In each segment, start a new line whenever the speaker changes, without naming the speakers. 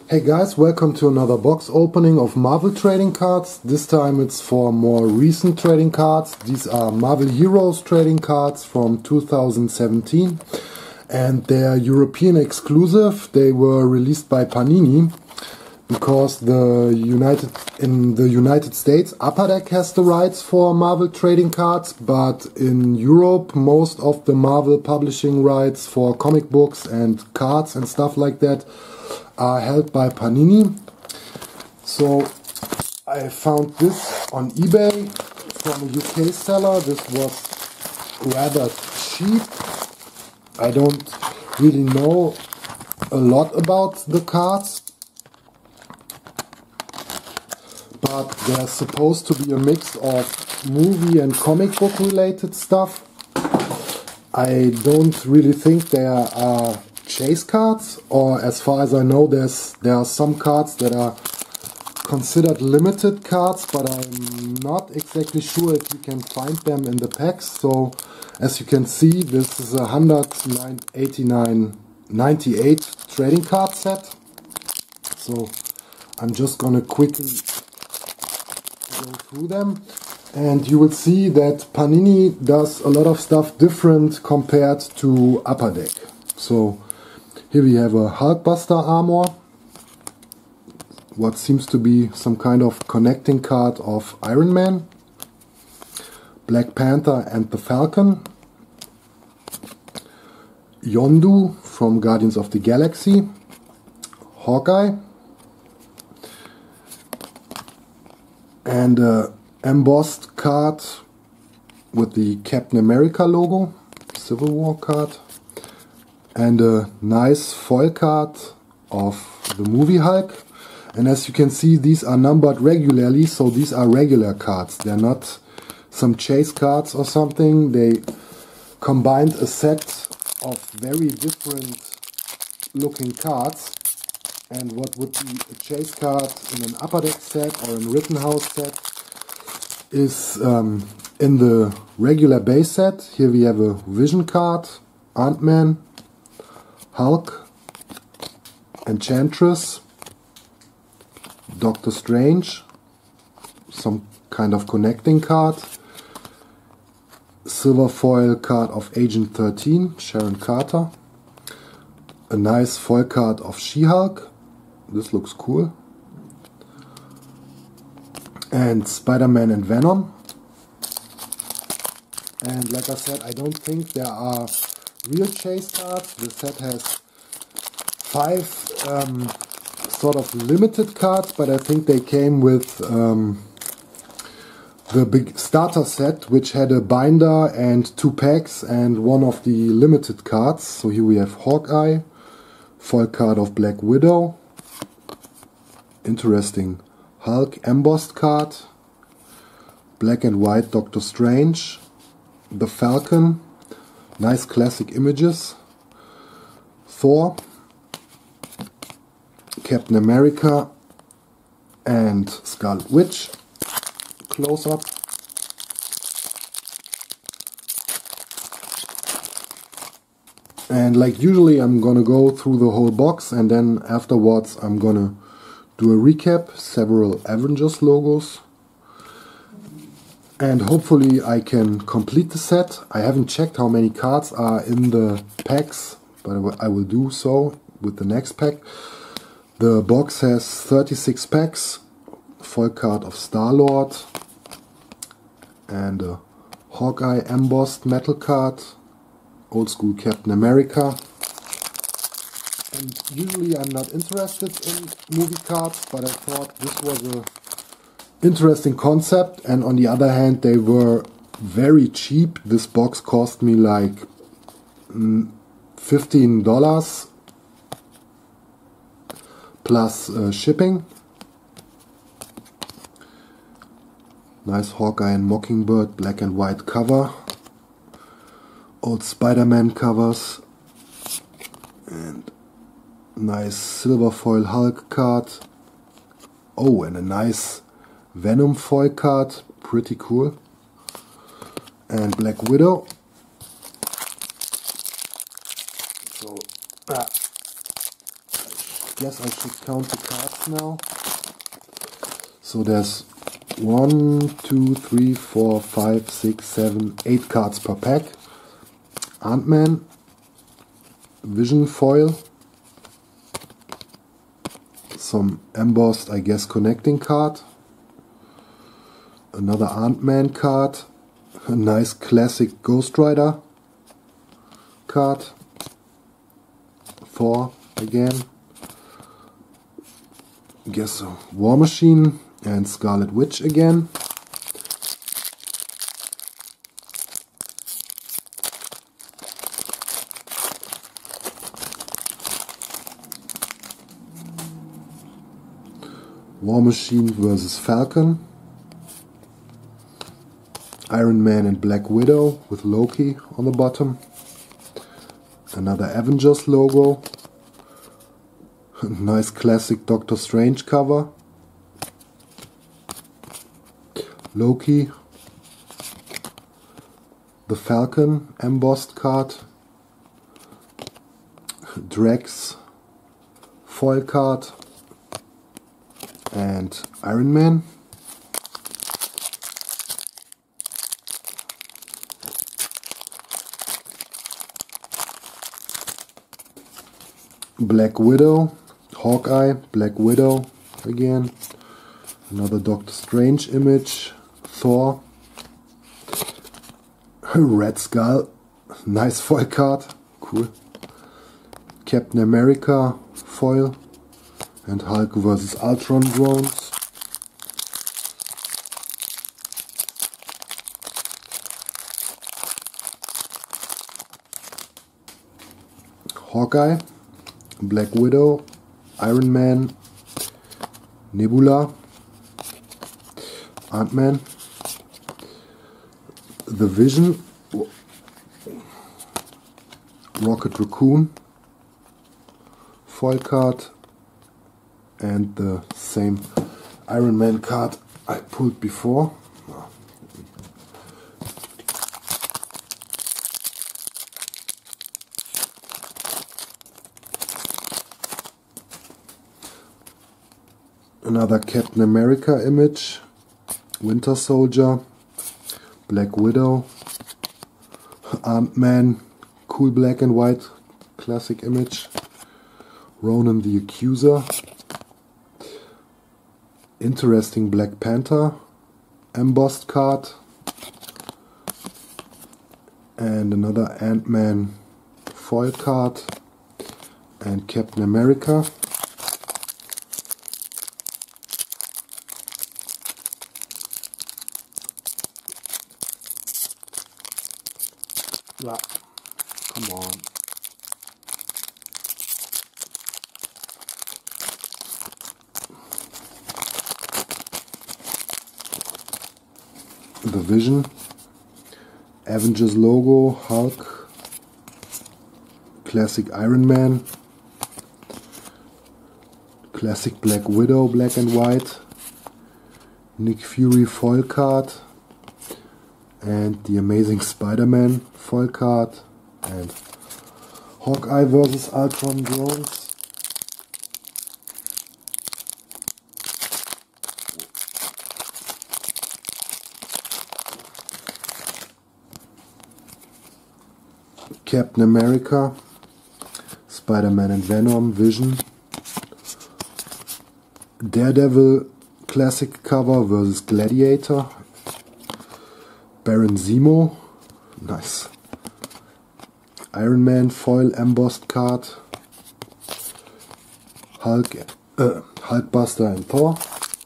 Hey guys, welcome to another box opening of Marvel trading cards. This time it's for more recent trading cards. These are Marvel Heroes trading cards from 2017 and they're European exclusive. They were released by Panini because in the United States Upper Deck has the rights for Marvel trading cards, but in Europe most of the Marvel publishing rights for comic books and cards and stuff like that are held by Panini. So I found this on eBay from a UK seller. This was rather cheap. I don't really know a lot about the cards, but there's supposed to be a mix of movie and comic book related stuff. I don't really think there are chase cards, or as far as I know there are some cards that are considered limited cards, but I'm not exactly sure if you can find them in the packs. So as you can see, this is a 198 trading card set. So I'm just gonna quickly go through them, and you will see that Panini does a lot of stuff different compared to Upper Deck. So here we have a Hulkbuster armor, what seems to be some kind of connecting card of Iron Man, Black Panther and the Falcon, Yondu from Guardians of the Galaxy, Hawkeye, and an embossed card with the Captain America logo, Civil War card, and a nice foil card of the movie Hulk. And as you can see, these are numbered regularly, so these are regular cards. They're not some chase cards or something. They combined a set of very different looking cards, and what would be a chase card in an Upper Deck set or in Rittenhouse set is in the regular base set. Here we have a Vision card, Ant-Man, Hulk, Enchantress, Doctor Strange, some kind of connecting card, silver foil card of Agent 13, Sharon Carter, a nice foil card of She-Hulk, this looks cool, and Spider-Man and Venom. And like I said, I don't think there are real chase cards. The set has 5 sort of limited cards, but I think they came with the big starter set, which had a binder and 2 packs and one of the limited cards. So here we have Hawkeye, foil card of Black Widow, interesting Hulk embossed card, black and white Doctor Strange, the Falcon, nice classic images, Thor, Captain America and Scarlet Witch, close up, and like usually I'm gonna go through the whole box, and then afterwards I'm gonna do a recap, several Avengers logos, and hopefully I can complete the set. I haven't checked how many cards are in the packs, but I will do so with the next pack. The box has 36 packs, foil card of Star-Lord, and a Hawkeye embossed metal card, old school Captain America. And usually I'm not interested in movie cards, but I thought this was a interesting concept, and on the other hand they were very cheap. This box cost me like $15 plus shipping. Nice Hawkeye and Mockingbird black and white cover, old Spider-Man covers, and nice silver foil Hulk card. Oh, and a nice Venom foil card, pretty cool, and Black Widow. So guess I should count the cards now. So there's 1, 2, 3, 4, 5, 6, 7, 8 cards per pack. Ant-Man, Vision foil, some embossed, I guess, connecting card, another Ant-Man card, a nice classic Ghost Rider card, Thor again, I guess a War Machine and Scarlet Witch again. War Machine versus Falcon. Iron Man and Black Widow with Loki on the bottom. Another Avengers logo. Nice classic Doctor Strange cover. Loki. The Falcon embossed card. Drax foil card. And Iron Man. Black Widow, Hawkeye, Black Widow again. Another Doctor Strange image, Thor. Red Skull, nice foil card, cool. Captain America foil. And Hulk vs. Ultron drones. Hawkeye, Black Widow, Iron Man, Nebula, Ant-Man, The Vision, Rocket Raccoon, foil card, and the same Iron Man card I pulled before. Another Captain America image, Winter Soldier, Black Widow, Ant-Man, cool black and white classic image, Ronan the Accuser. Interesting Black Panther embossed card, and another Ant-Man foil card, and Captain America. Yeah, come on. The Vision, Avengers logo, Hulk, classic Iron Man, classic Black Widow, black and white, Nick Fury foil card, and the Amazing Spider-Man foil card, and Hawkeye vs. Ultron drones. Captain America, Spider-Man and Venom, Vision, Daredevil classic cover versus Gladiator, Baron Zemo, nice, Iron Man foil embossed card, Hulkbuster and Thor,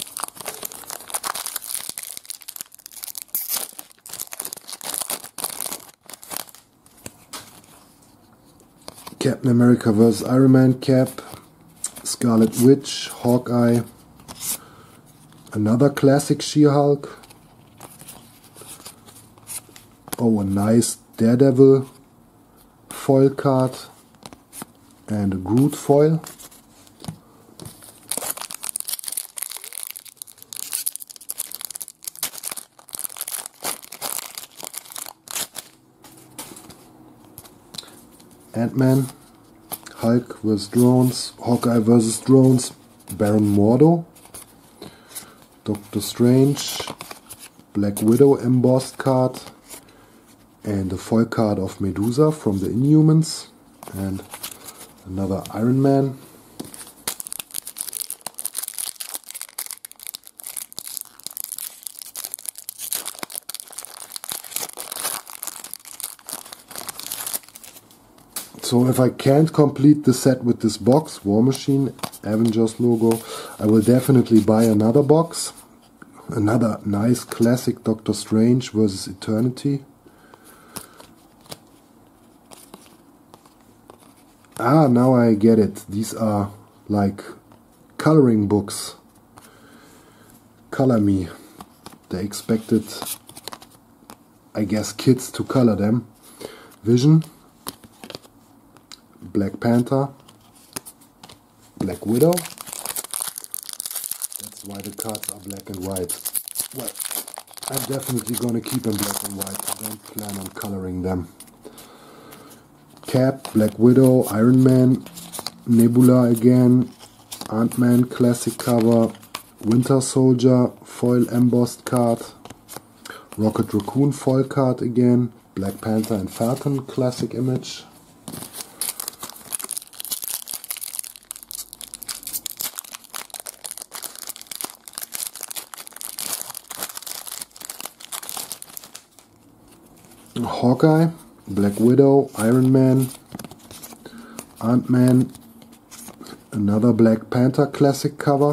Captain America vs. Iron Man cap, Scarlet Witch, Hawkeye, another classic She-Hulk, oh, a nice Daredevil foil card, and a Groot foil. Ant-Man, Hulk vs. Drones, Hawkeye vs. Drones, Baron Mordo, Doctor Strange, Black Widow embossed card, and a foil card of Medusa from the Inhumans, and another Iron Man. So if I can't complete the set with this box, War Machine, Avengers logo, I will definitely buy another box. Another nice classic Doctor Strange vs. Eternity. Ah, now I get it. These are like coloring books. Color Me. They expected, I guess, kids to color them. Vision, Black Panther, Black Widow. That's why the cards are black and white. Well, I'm definitely gonna keep them black and white. I don't plan on coloring them. Cap, Black Widow, Iron Man, Nebula again, Ant-Man classic cover, Winter Soldier foil embossed card, Rocket Raccoon foil card again, Black Panther and Falcon classic image. Hawkeye, Black Widow, Iron Man, Ant-Man, another Black Panther classic cover,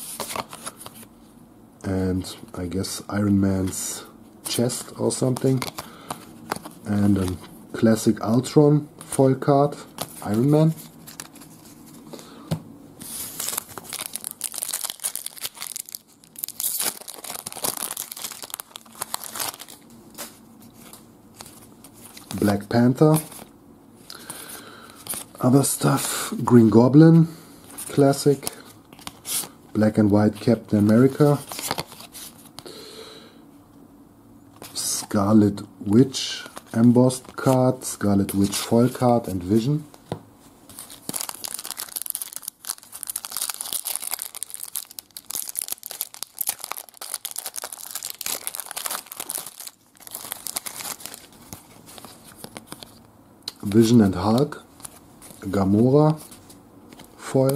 and I guess Iron Man's chest or something, and a classic Ultron foil card, Iron Man. Black Panther, other stuff, Green Goblin, classic, black and white Captain America, Scarlet Witch embossed card, Scarlet Witch foil card and Vision. Vision and Hulk, Gamora foil,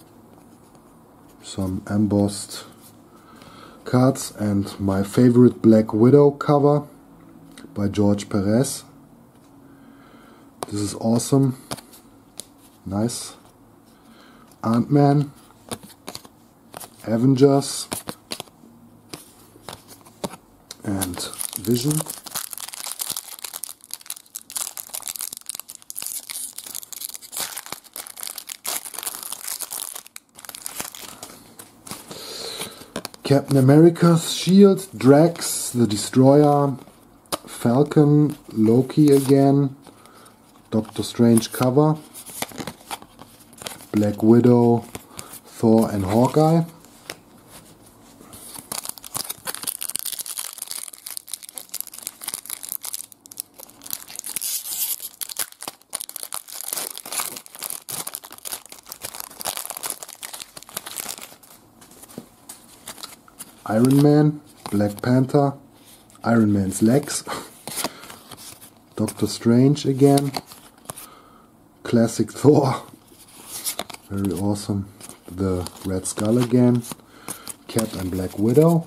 some embossed cards, and my favorite Black Widow cover by George Perez. This is awesome, nice. Ant-Man, Avengers, and Vision. Captain America's shield, Drax, the Destroyer, Falcon, Loki again, Doctor Strange cover, Black Widow, Thor and Hawkeye. Iron Man, Black Panther, Iron Man's legs, Doctor Strange again, classic Thor, very awesome, the Red Skull again, Cap and Black Widow,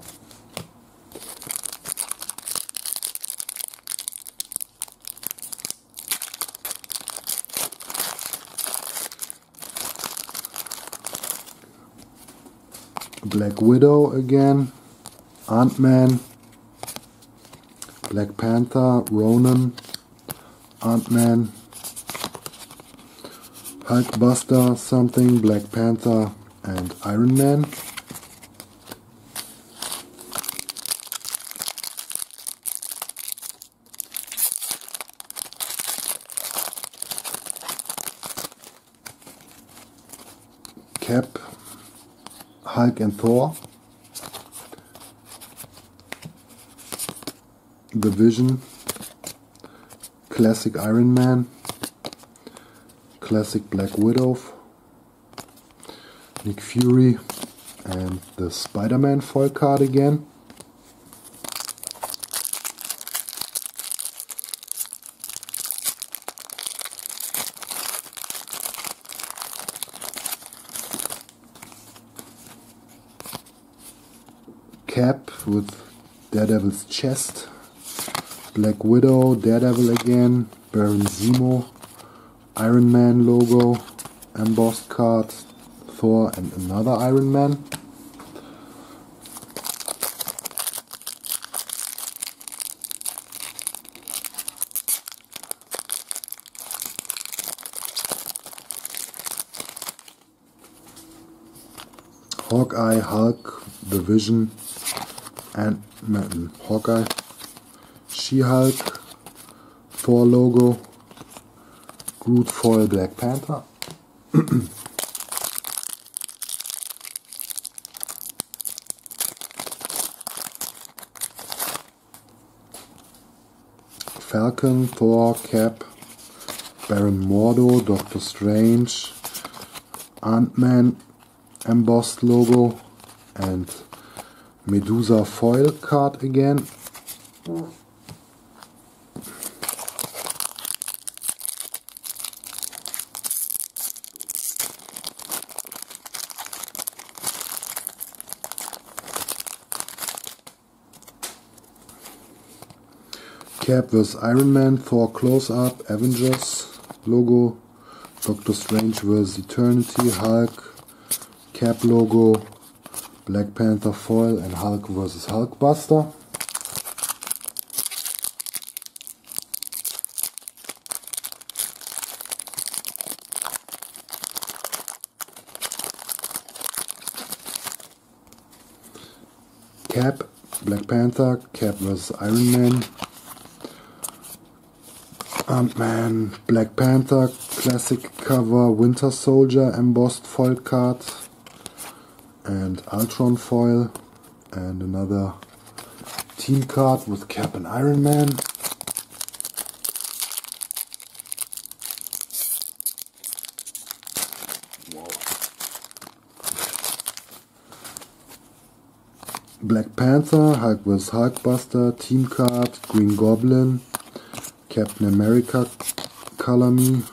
Black Widow again, Ant-Man, Black Panther, Ronan, Ant-Man, Hulkbuster something, Black Panther and Iron Man. Cap, Hulk and Thor. The Vision, classic Iron Man, classic Black Widow, Nick Fury, and the Spider-Man foil card again. Cap with Daredevil's chest, Black Widow, Daredevil again, Baron Zemo, Iron Man logo, embossed card, Thor and another Iron Man. Hawkeye, Hulk, The Vision, Ant-Man, Hawkeye, She-Hulk, Thor logo, Groot foil Black Panther. Falcon, Thor, Cap, Baron Mordo, Doctor Strange, Ant-Man embossed logo, and Medusa foil card again. Cap vs Iron Man, Thor close-up, Avengers logo, Doctor Strange vs Eternity, Hulk, Cap logo, Black Panther foil, and Hulk vs Hulkbuster. Cap, Black Panther, Cap vs Iron Man, Ant-Man, Black Panther, classic cover, Winter Soldier embossed foil card, and Ultron foil, and another team card with Cap and Iron Man. Wow. Black Panther, Hulk vs Hulkbuster, team card, Green Goblin, Captain America Color Me,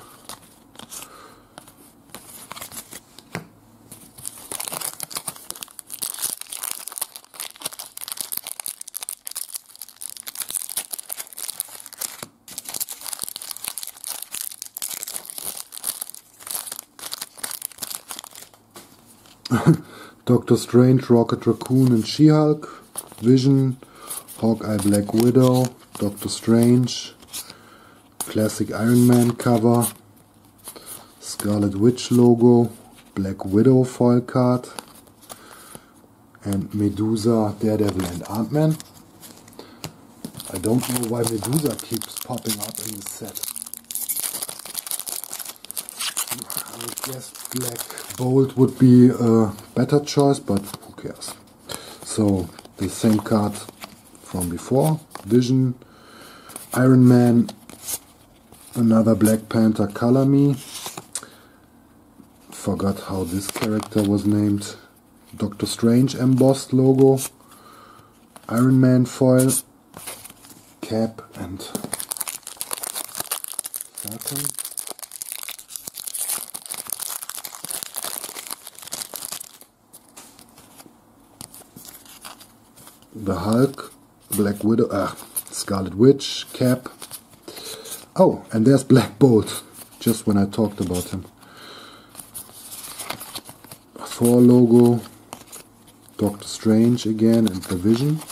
Doctor Strange, Rocket Raccoon and She-Hulk, Vision, Hawkeye, Black Widow, Doctor Strange, classic Iron Man cover, Scarlet Witch logo, Black Widow foil card, and Medusa, Daredevil and Ant-Man. I don't know why Medusa keeps popping up in this set. I would guess Black Bolt would be a better choice, but who cares. So, the same card from before, Vision, Iron Man, another Black Panther Color Me, forgot how this character was named, Doctor Strange embossed logo, Iron Man foil, Cap and Falcon. The Hulk, Black Widow, Scarlet Witch, Cap. Oh, and there's Black Bolt, just when I talked about him. Thor logo, Doctor Strange again, and The Vision.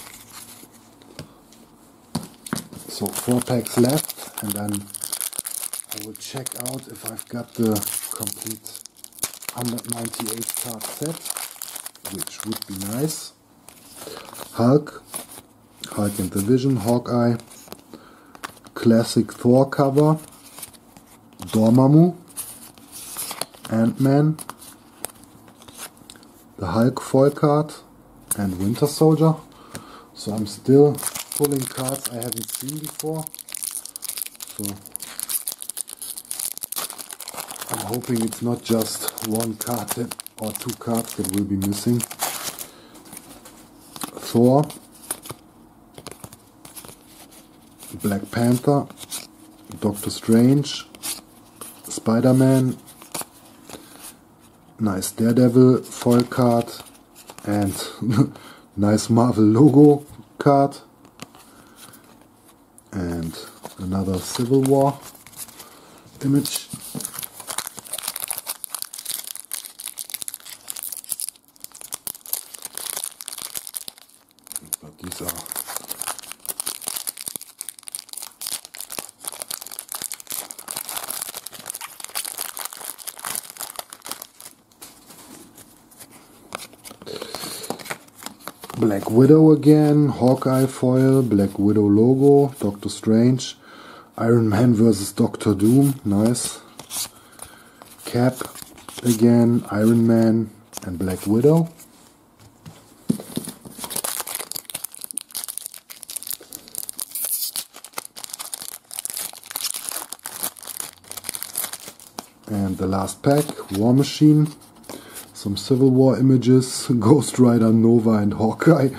So 4 packs left, and then I will check out if I've got the complete 198 card set, which would be nice. Hulk, Hulk and The Vision, Hawkeye, classic Thor cover, Dormammu, Ant-Man, the Hulk foil card, and Winter Soldier. So I'm still pulling cards I haven't seen before. So I'm hoping it's not just one card or two cards that will be missing. Thor, Black Panther, Doctor Strange, Spider-Man, nice Daredevil foil card, and nice Marvel logo card, and another Civil War image. But these are Black Widow again, Hawkeye foil, Black Widow logo, Doctor Strange, Iron Man vs. Doctor Doom, nice. Cap again, Iron Man and Black Widow. And the last pack, War Machine. Some Civil War images, Ghost Rider, Nova and Hawkeye.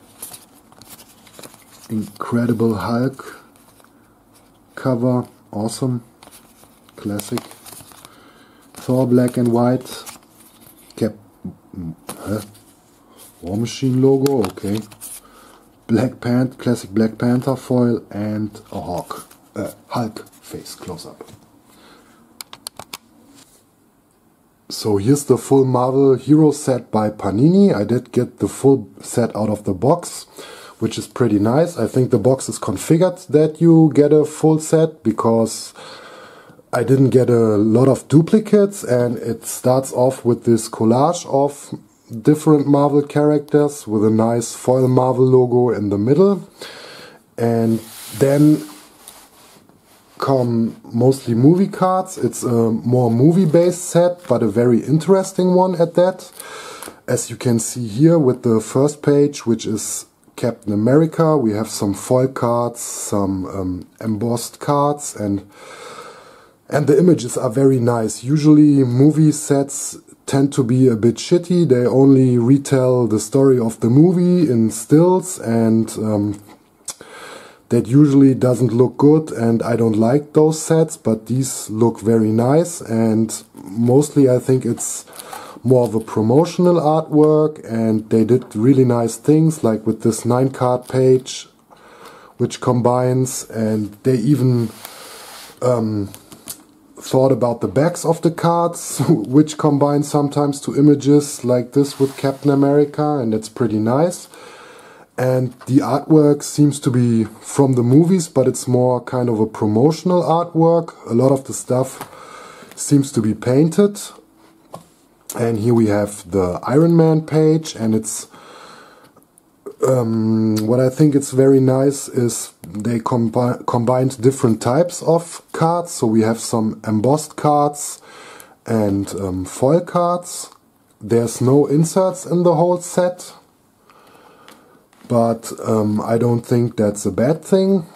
Incredible Hulk cover, awesome, classic. Thor black and white. War Machine logo, okay. Classic Black Panther foil and a Hulk face close-up. So here's the full Marvel Hero set by Panini. I did get the full set out of the box, which is pretty nice. I think the box is configured that you get a full set because I didn't get a lot of duplicates, and it starts off with this collage of different Marvel characters with a nice foil Marvel logo in the middle. And then come mostly movie cards. It's a more movie-based set, but a very interesting one at that. As you can see here with the first page, which is Captain America, we have some foil cards, some embossed cards, and the images are very nice. Usually movie sets tend to be a bit shitty. They only retell the story of the movie in stills, and that usually doesn't look good, and I don't like those sets, but these look very nice, and mostly I think it's more of a promotional artwork, and they did really nice things like with this 9-card page which combines, and they even thought about the backs of the cards which combine sometimes to images like this with Captain America, and it's pretty nice. And the artwork seems to be from the movies, but it's more kind of a promotional artwork. A lot of the stuff seems to be painted. And here we have the Iron Man page, and it's what I think it's very nice is they combined different types of cards. So we have some embossed cards and foil cards. There's no inserts in the whole set, but I don't think that's a bad thing.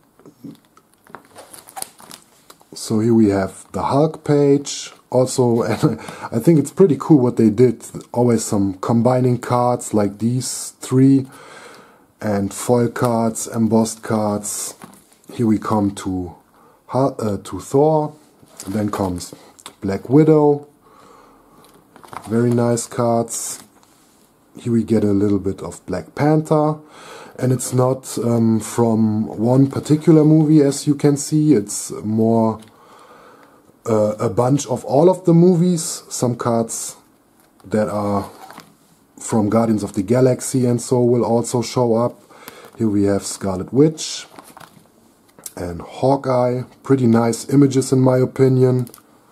So here we have the Hulk page. Also, and I think it's pretty cool what they did. Always some combining cards like these three, and foil cards, embossed cards. Here we come to Thor. And then comes Black Widow. Very nice cards. Here we get a little bit of Black Panther, and it's not from one particular movie, as you can see. It's more a bunch of all of the movies. Some cards that are from Guardians of the Galaxy and so will also show up. Here we have Scarlet Witch and Hawkeye. Pretty nice images in my opinion.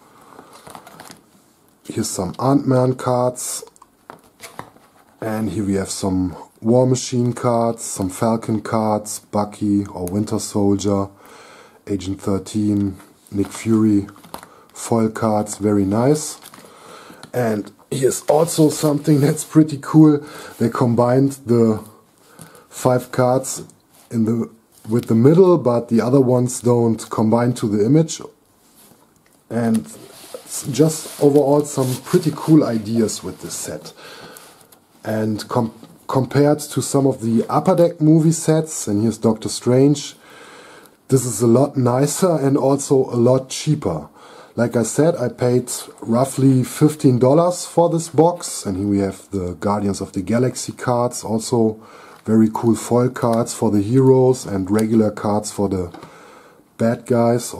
Here's some Ant-Man cards. And here we have some War Machine cards, some Falcon cards, Bucky or Winter Soldier, Agent 13, Nick Fury, foil cards, very nice. And here's also something that's pretty cool. They combined the 5 cards with the middle, but the other ones don't combine to the image. And just overall some pretty cool ideas with this set. And compared to some of the Upper Deck movie sets, and here's Doctor Strange, this is a lot nicer and also a lot cheaper. Like I said, I paid roughly $15 for this box, and here we have the Guardians of the Galaxy cards, also very cool foil cards for the heroes and regular cards for the bad guys.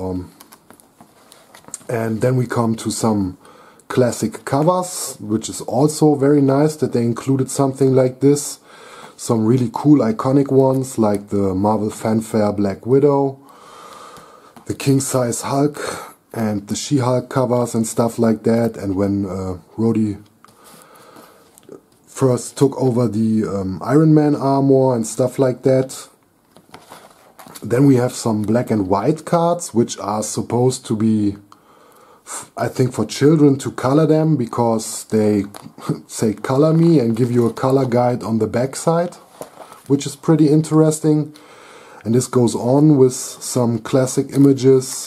And then we come to some classic covers, which is also very nice that they included something like this. Some really cool iconic ones like the Marvel Fanfare Black Widow, the King Size Hulk and the She-Hulk covers and stuff like that. And when Rhodey first took over the Iron Man armor and stuff like that. Then we have some black and white cards, which are supposed to be, I think, for children to color them, because they say color me and give you a color guide on the back side, which is pretty interesting. And this goes on with some classic images,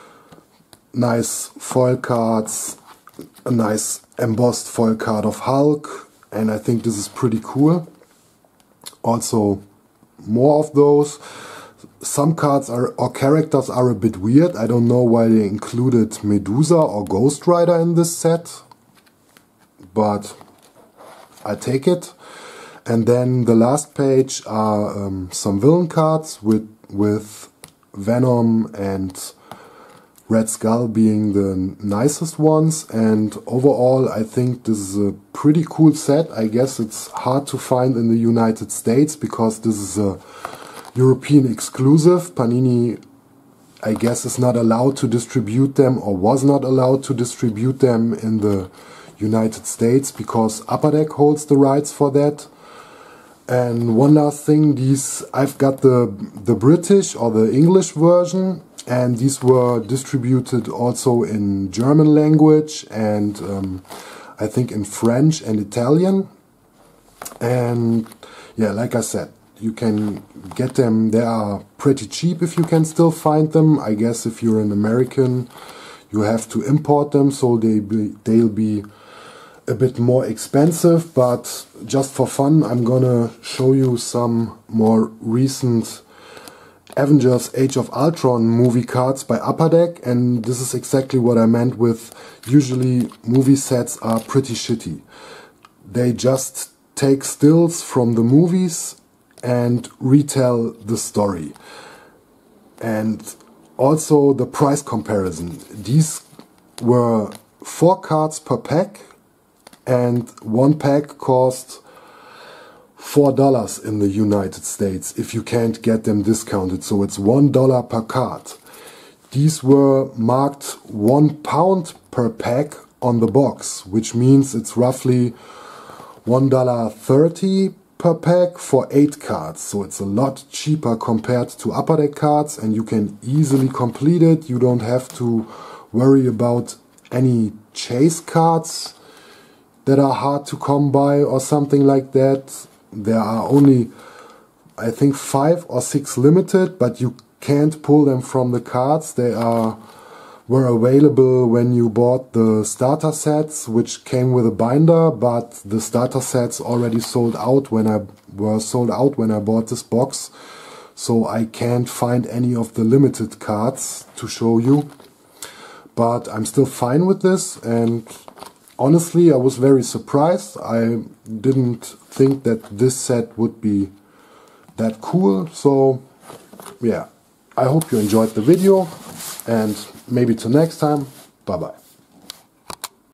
nice foil cards, a nice embossed foil card of Hulk, and I think this is pretty cool. Also more of those. Some cards or characters are a bit weird. I don't know why they included Medusa or Ghost Rider in this set, but I take it. And then the last page are some villain cards with Venom and Red Skull being the nicest ones. And overall, I think this is a pretty cool set. I guess it's hard to find in the United States because this is a European exclusive. Panini, I guess, is not allowed to distribute them, or was not allowed to distribute them in the United States, because Upper Deck holds the rights for that. And one last thing, I've got the British or the English version, and these were distributed also in German language and I think in French and Italian. And yeah, like I said, you can get them. They are pretty cheap if you can still find them. I guess if you're an American, you have to import them, so they'll be a bit more expensive. But just for fun, I'm gonna show you some more recent Avengers Age of Ultron movie cards by Upper Deck, and this is exactly what I meant with usually movie sets are pretty shitty. They just take stills from the movies and retell the story. And also the price comparison. These were 4 cards per pack, and one pack cost $4 in the United States if you can't get them discounted, so it's $1 per card. These were marked £1 per pack on the box, which means it's roughly $1.30 per pack for 8 cards, so it's a lot cheaper compared to Upper Deck cards, and you can easily complete it. You don't have to worry about any chase cards that are hard to come by or something like that. There are only, I think, 5 or 6 limited, but you can't pull them from the cards. They were available when you bought the starter sets, which came with a binder, but the starter sets already sold out when I bought this box. So I can't find any of the limited cards to show you. But I'm still fine with this, and honestly, I was very surprised. I didn't think that this set would be that cool. So yeah, I hope you enjoyed the video, and maybe till next time. Bye bye.